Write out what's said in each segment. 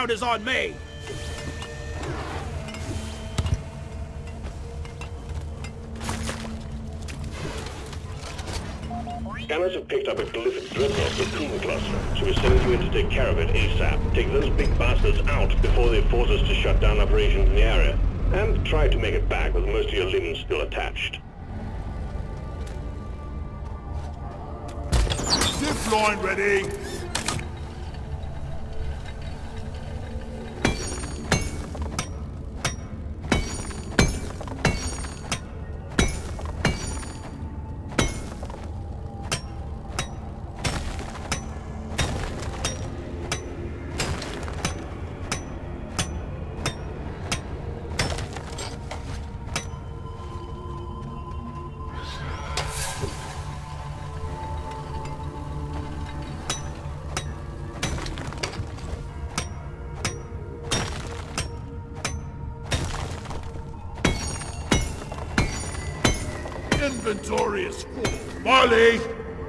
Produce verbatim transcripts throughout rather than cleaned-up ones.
Dreadnaught is on me! Scanners have picked up a prolific Dreadnaught raccoon cluster, so we're sending you in to take care of it ASAP. Take those big bastards out before they force us to shut down operations in the area. And try to make it back with most of your limbs still attached. Zip line ready! Inventory is full. Marley!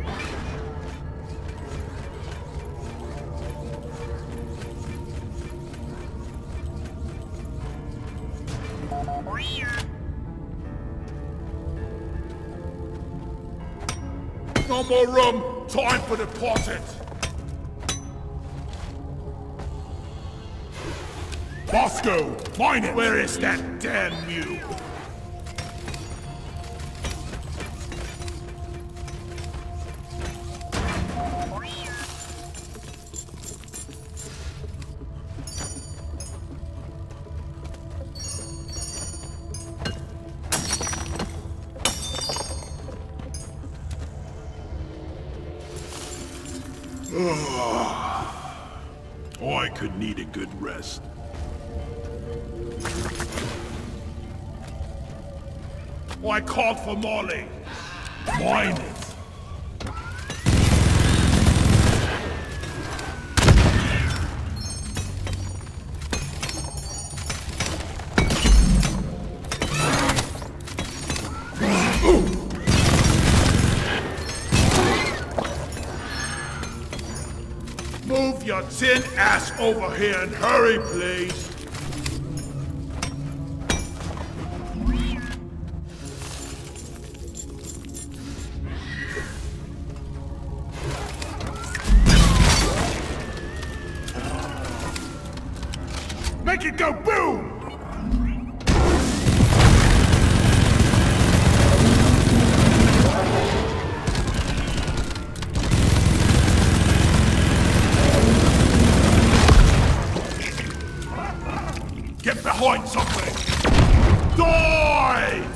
No more room! Time for deposit! Bosco! Mine it! Where is that damn mule? I could need a good rest. I called for Molly. Mine it. Move your tin ass over here and hurry, please. Make it go boom! Get behind something! Die!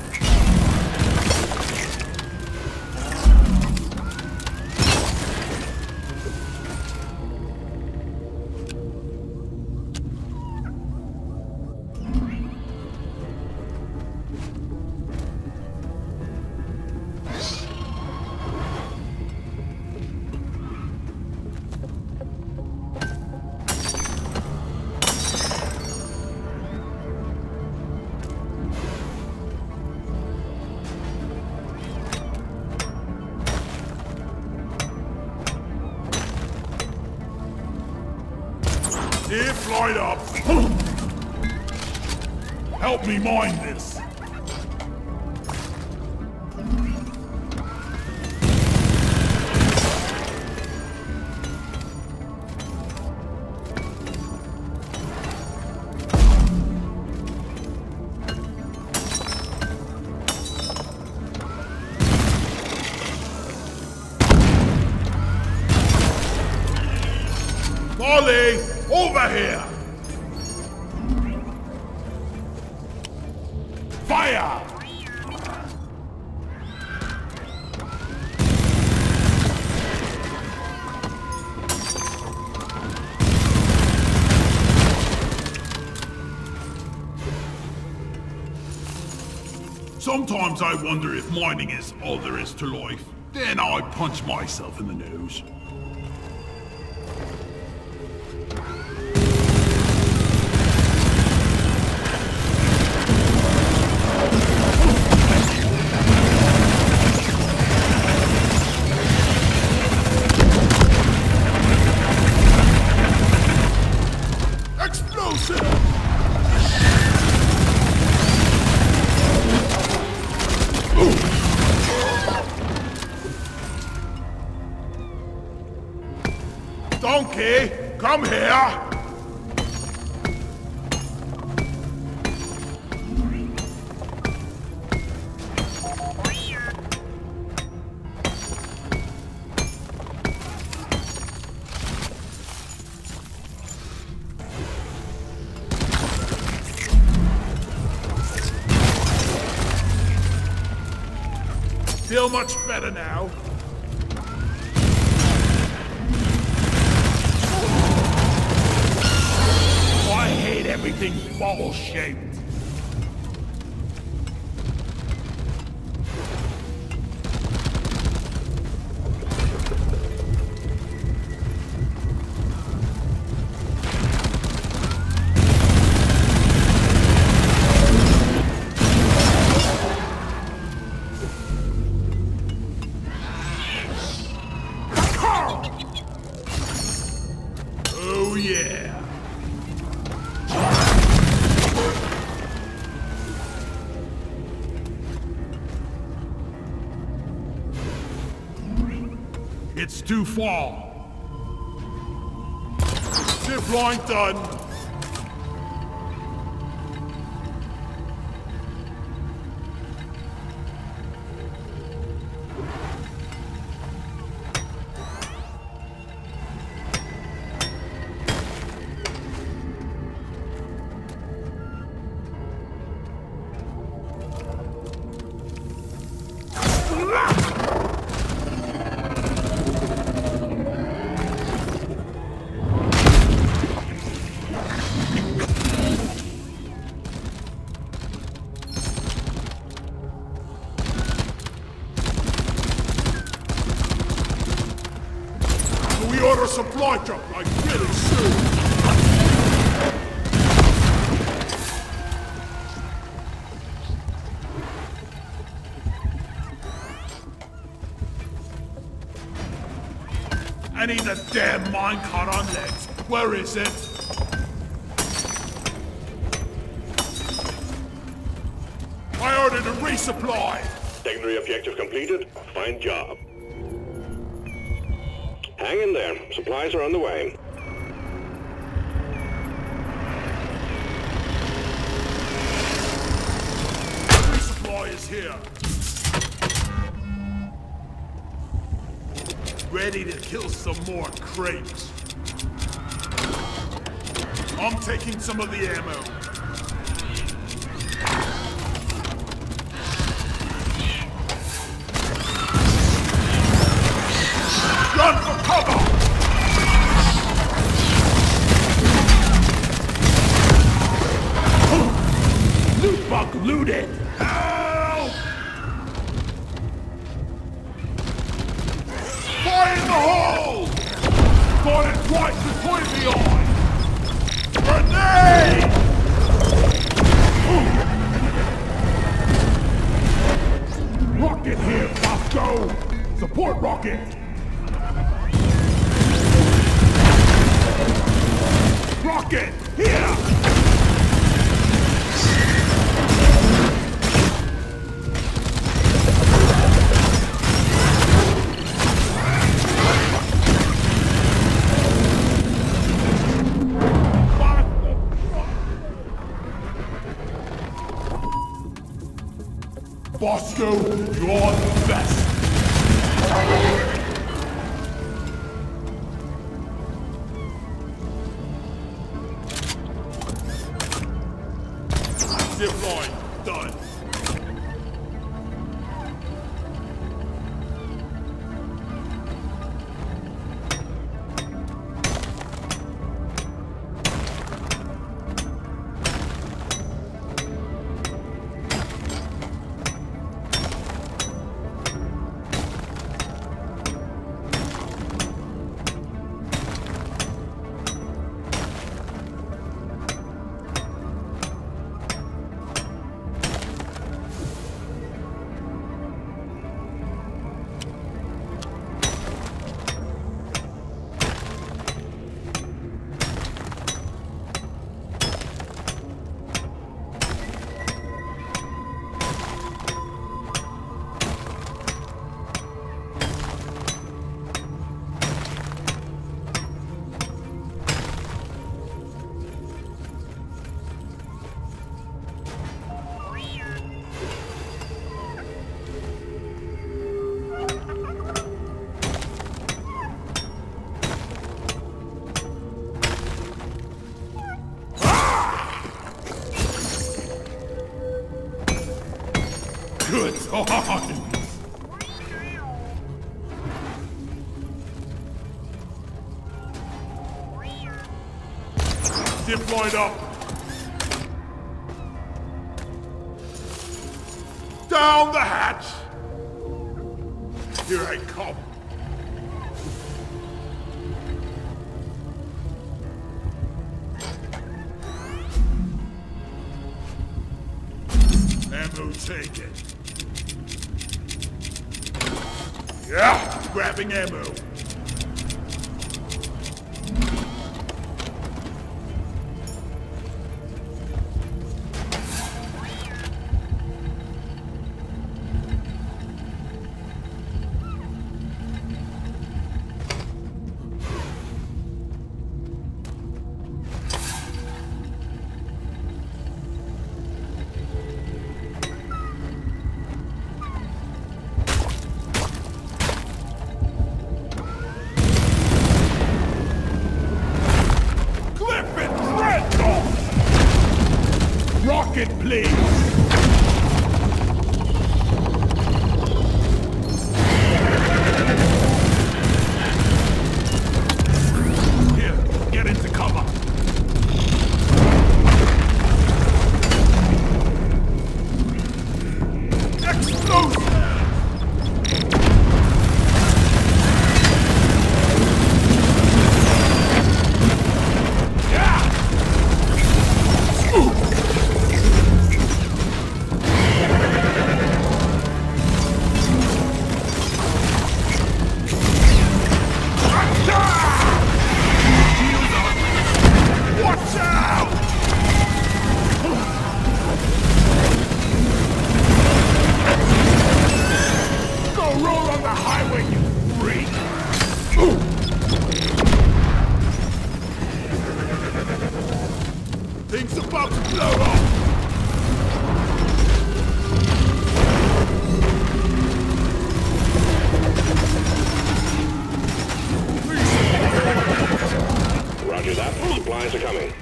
If light up! Help me mine this! Molly! Over here! Fire! Sometimes I wonder if mining is all there is to life. Then I punch myself in the nose. closer! Donkey, come here! Feel much better now. I hate everything ball-shaped. Oh yeah! It's too far. Zip line done. We order a supply truck like really soon. I need a damn minecart on legs. Where is it? I ordered a resupply. Secondary objective completed. Fine job. Hang in there. Supplies are on the way. Resupply is here. Ready to kill some more crates. I'm taking some of the ammo. Run for cover! Loot bug looted! Help! Fire in the hole! Got it right between the eyes! Grenade! Rocket here, Bosco! Support rocket! Rocket! Here! Bosco, you're the best! Zip line, done. Good times! Zip line up! Down the hatch! Here I come! Ammo taken. Yeah, grabbing ammo. Rocket, please! Here, get into cover. Explosive! Things about to blow up! Roger that. Supplies are coming.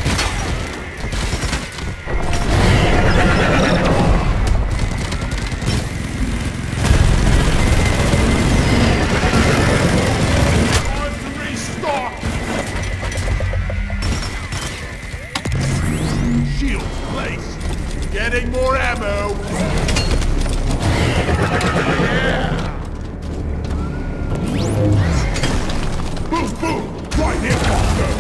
Time to restock! Shields placed. Getting more ammo. Yeah. Boom, boom. Right here, Foster.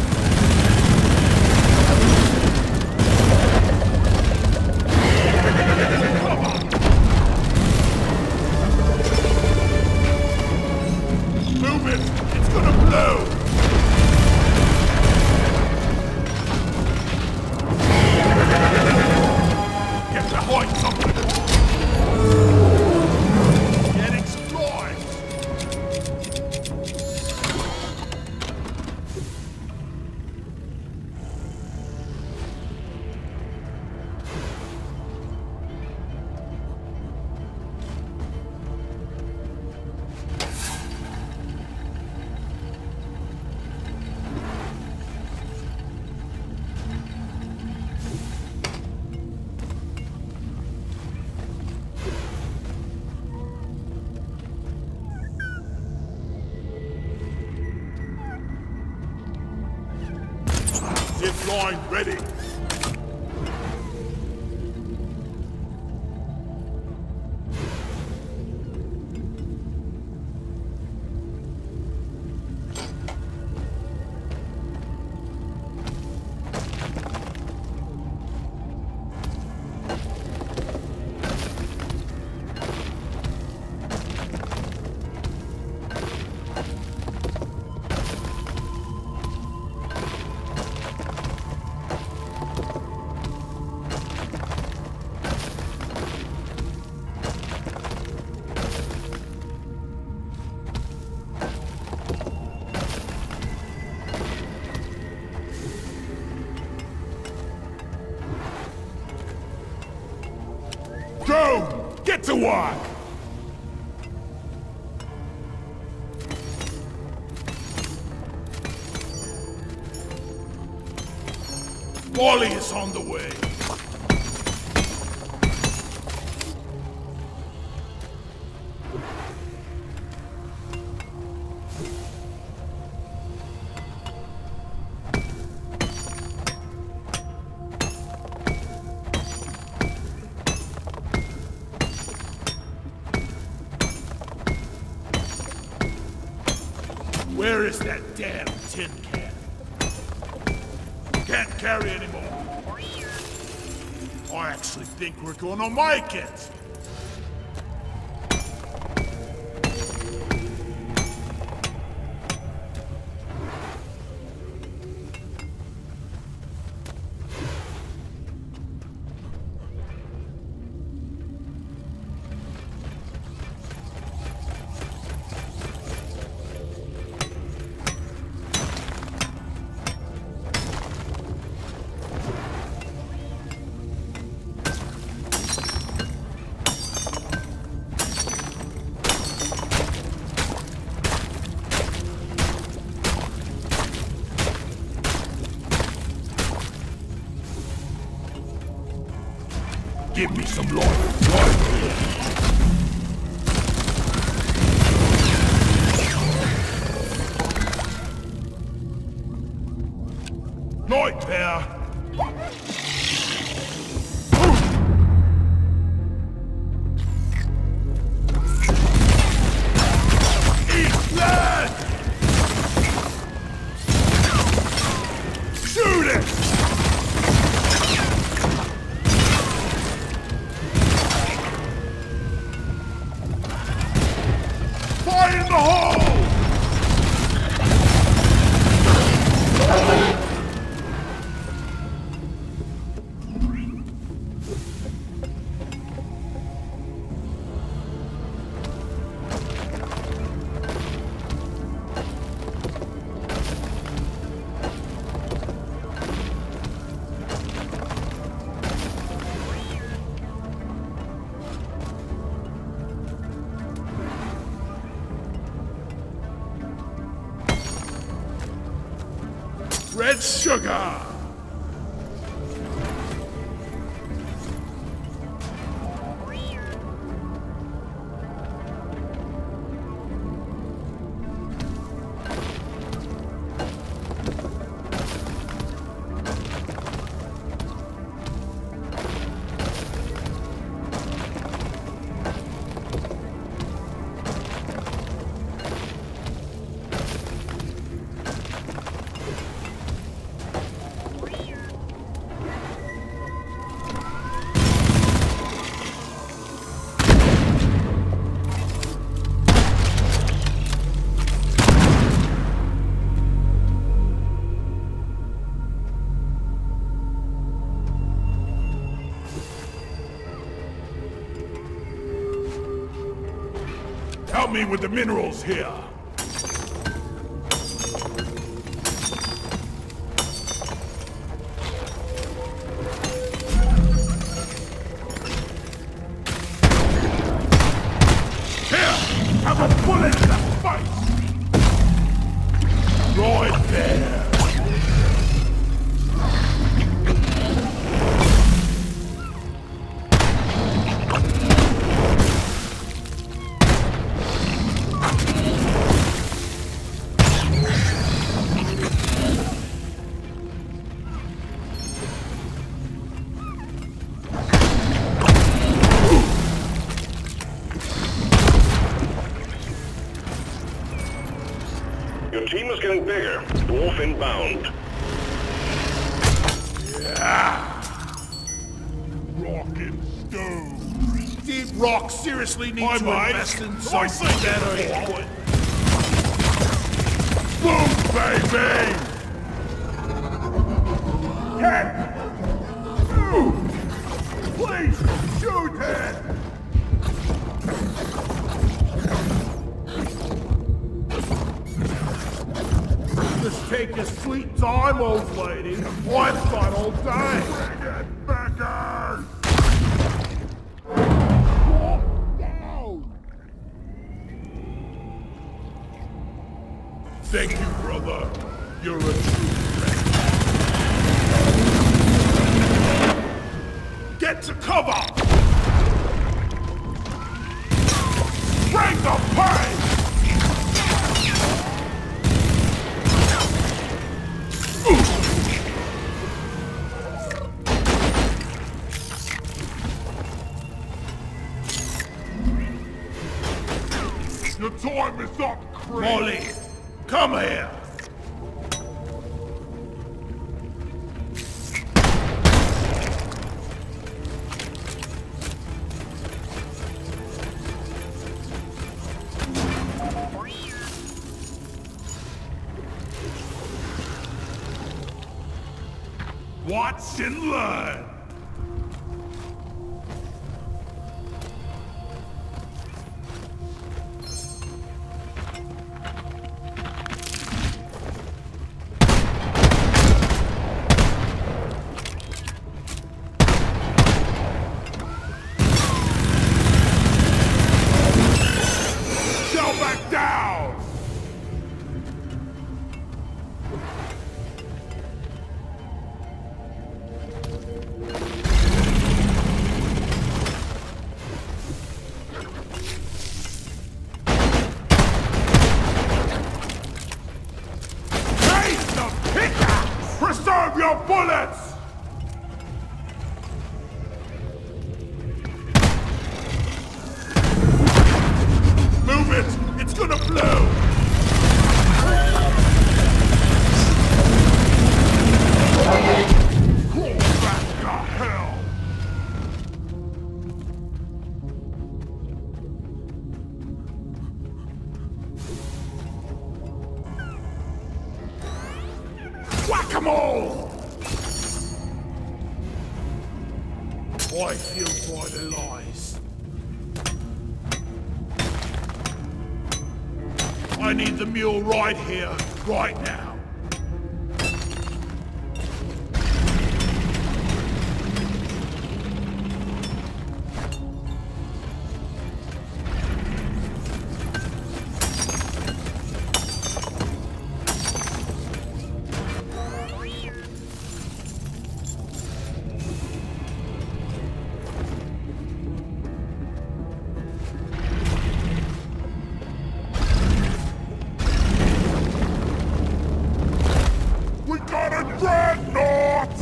Move it. It's gonna blow. Get behind something! Getting supplies! Zip line ready. Go! Get to work! Wally is on the way. is that damn tin can? Can't carry anymore. I actually think we're gonna make it. Give me some light. Light. Light there. Eat that! Shoot it! Fire in the hole! Red sugar! Help me with the minerals here. Here, have a bullet in the face. Right there. Your team is getting bigger. Dwarf inbound. Yeah. Rock and stone. Deep Rock seriously needs to invest in something better equipment. Boom, baby! Head! Move! Please, shoot it! Just take your sweet time, old lady. I've got all day. Get backers! Walk down! Thank you, brother. You're a true friend. Get to cover! Bring the pain! Your time is up, Chris. Molly, Come here! Watch and learn! Shell back down! Preserve your bullets! Move it! It's gonna blow! Crawl back to hell! Whack-a-mole! I feel by the lies. I need the mule right here, right now. We got a Dreadnaught!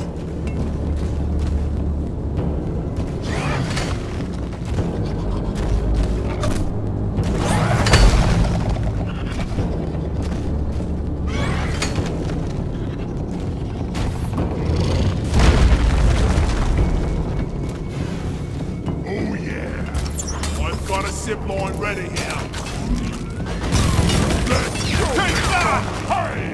Oh yeah! I've got a zip line ready here. Let's go! Take that! Hurry!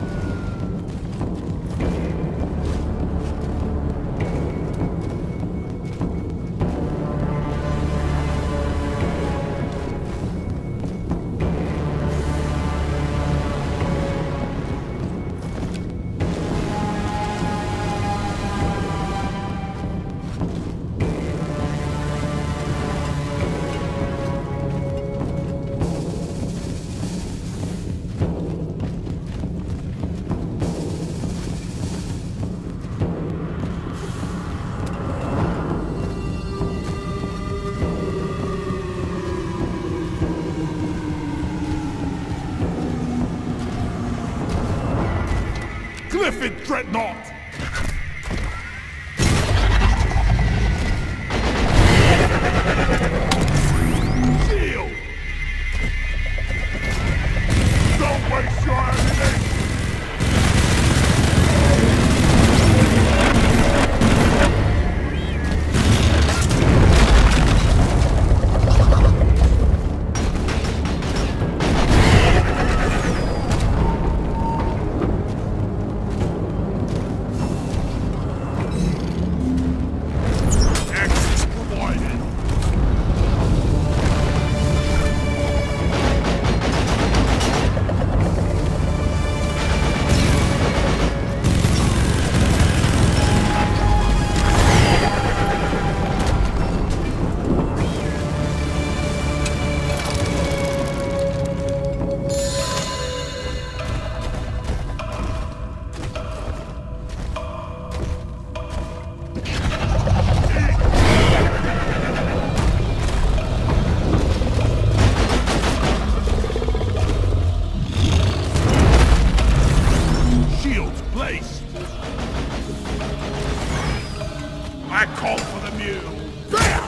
Cliff it, Dreadnaught! Shield! Don't waste your ammunition! I call for the mule. There!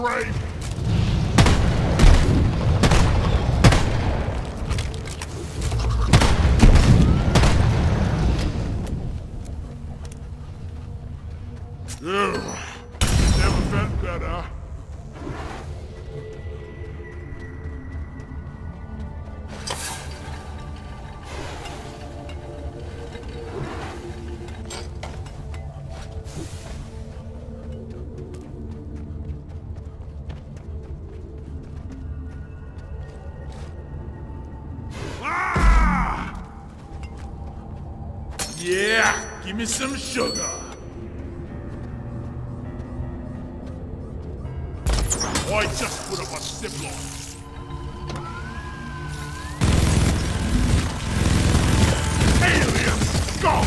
creep! Ugh. Never felt better. Ah! Yeah, give me some sugar. I just put up a zipline. Aliens, go!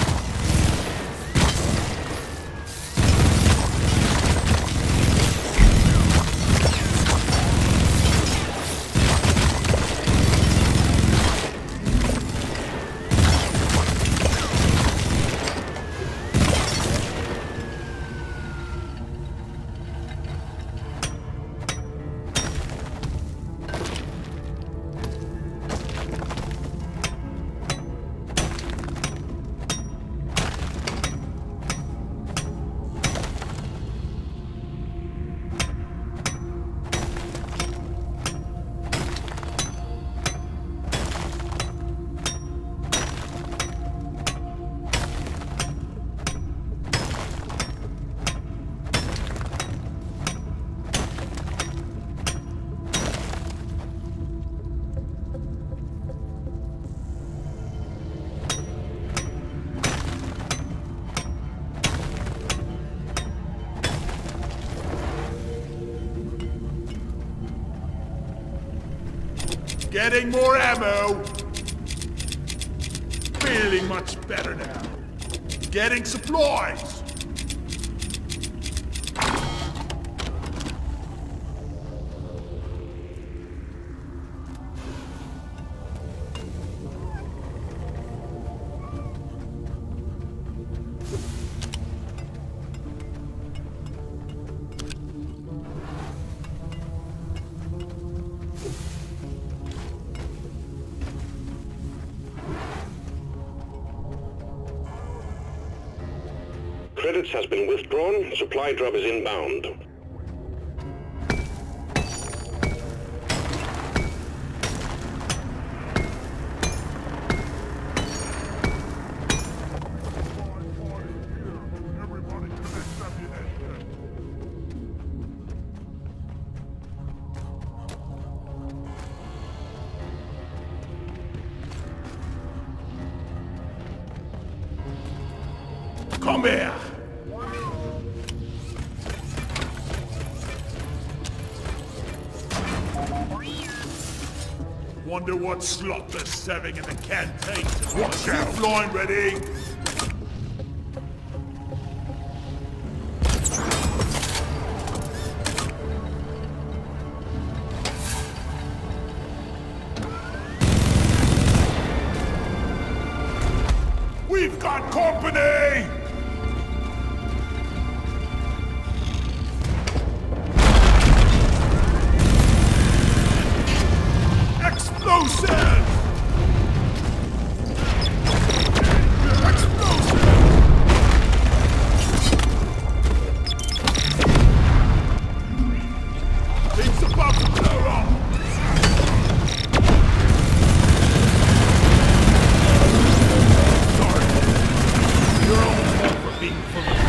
Getting more ammo! Feeling much better now. Getting supplies! Credits has been withdrawn. Supply drop is inbound. Come here! Wonder what slot they're serving in the canteen. Watch out! Line ready! We've got company! Explosive! Explosive! Things about to blow up! Sorry. Your own fault for being full of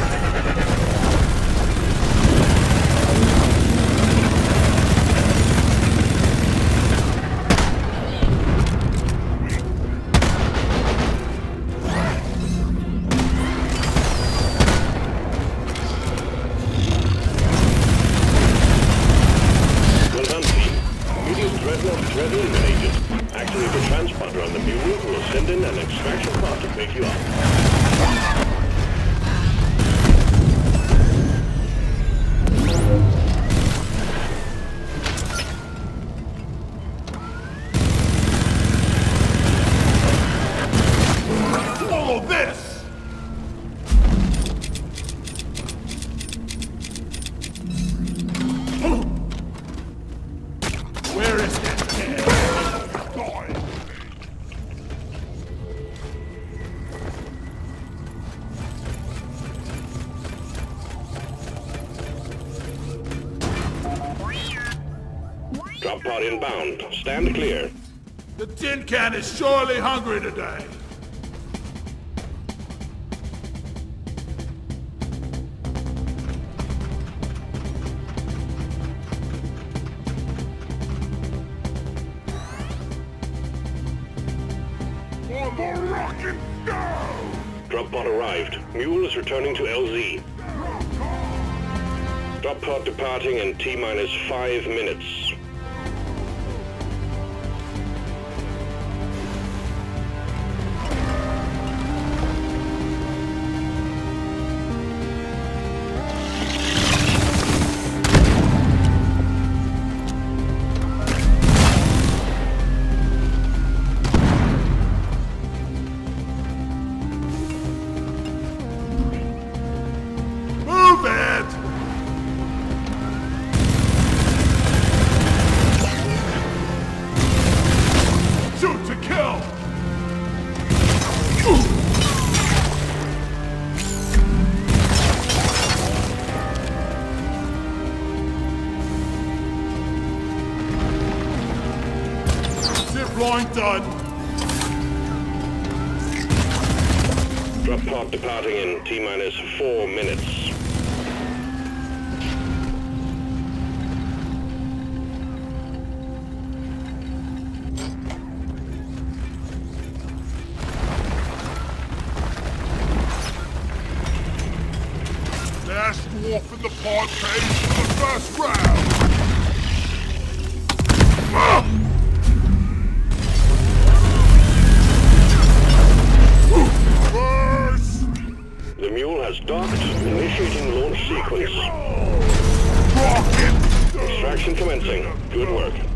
Dreadnaught threat eliminated. Activate the transponder on the mule. We'll send in an extraction pod to pick you up. Follow this! inbound. Stand clear. The tin can is surely hungry today. For the rocket go! Drop pod arrived. Mule is returning to L Z. Drop pod departing in T-minus five minutes. Move it! Shoot to kill! Zip line done. Drop pod departing in T-minus four minutes. Last warp in the pod cage for the first round. Ah! First! The Mule has docked, initiating launch sequence. Rocket! Extraction commencing. Good work.